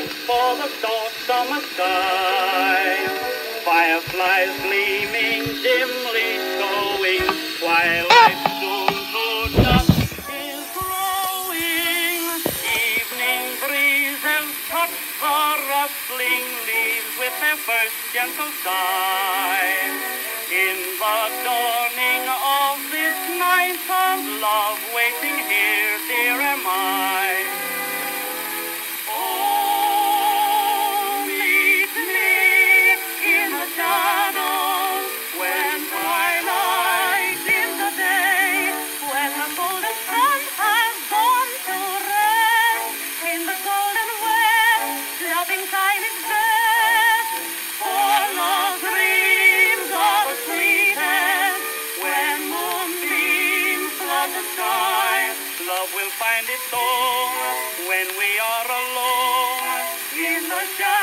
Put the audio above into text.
for the soft summer sky. Fireflies gleaming, dimly showing, twilight soon to dusk is growing. Evening breezes touch the rustling leaves with their first gentle sigh. In the dawning of this night of love, waiting here, dear am I. Oh, meet me in the shadows when twilight in the day, when the golden sun has gone to rest. In the golden west, loving time is best. For love dreams are the sweetest when moonbeams flood the sky. Love will find its own when we are alone in the shadows.